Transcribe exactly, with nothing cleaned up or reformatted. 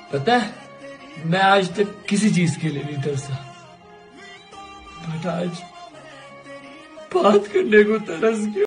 पता है मैं आज तक किसी चीज के लिए नहीं तरसा, बट आज बात करने को तरस गया।